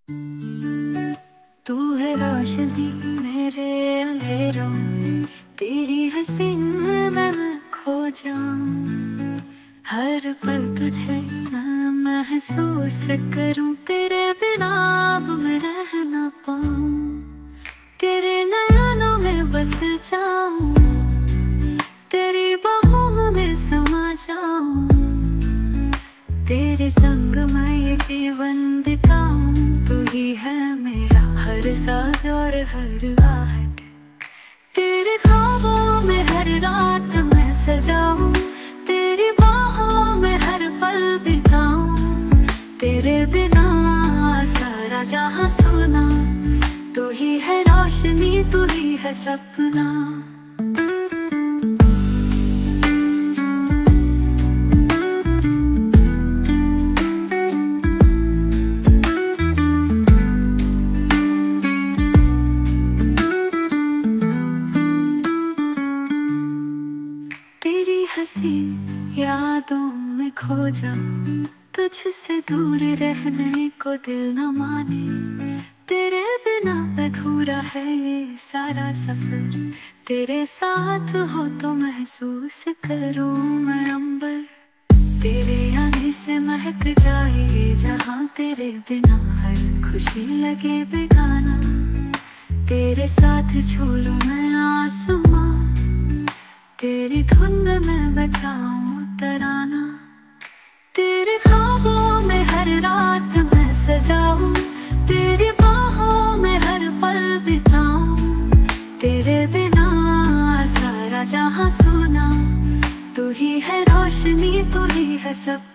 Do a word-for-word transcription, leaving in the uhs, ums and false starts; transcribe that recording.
तू है रोशनी मेरे अंधेरों में, तेरी हंसी में मैं खो जाऊं। हर पल तुझे मैं महसूस करूं, तेरे बिना अब मैं रह ना पाऊं। तेरे नयनों में बस जाऊं, तेरी बाहों में समा जाऊं। तेरे संग मैं ये जीवन बिताऊं। तू ही है मेरा हर सांस और हर आहट, तेरे ख्वाबों में हर रात मैं सजाऊं। तेरी बाहों में हर पल बिताऊं। तेरे बिना सारा जहां सोना, तू ही है रोशनी, तू ही है सपना। तेरी हंसी यादों में खो जाऊं, तुझसे दूर रहने को दिल न माने। तेरे बिना अधूरा है ये सारा सफर, तेरे साथ हो तो महसूस करूं मैं अंबर। तेरे आने से महक जाए ये जहां, तेरे बिना हर खुशी लगे बेगाना। तेरे साथ छू लूं मैं आसमां, तेरी धुन में बजाऊं तराना। तेरे ख्वाबों में हर रात मैं सजाऊं, तेरी बाहों में हर पल बिताऊं। तेरे बिना सारा जहां सोना, तू ही है रोशनी, तू ही है सब